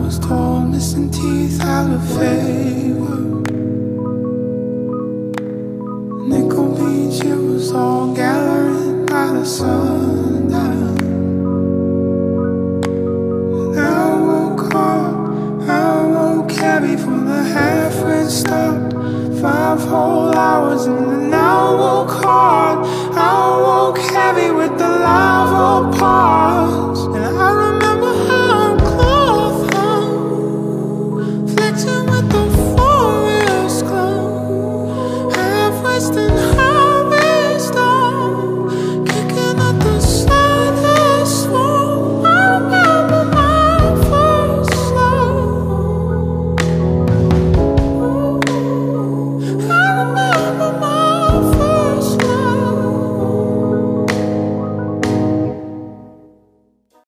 was told missing teeth had a favor. Nickel Beach, it was all gathering by the sundown. And I woke up, I woke heavy from the halfway stopped. 5 whole hours and then I woke hard. I woke heavy with the lava part.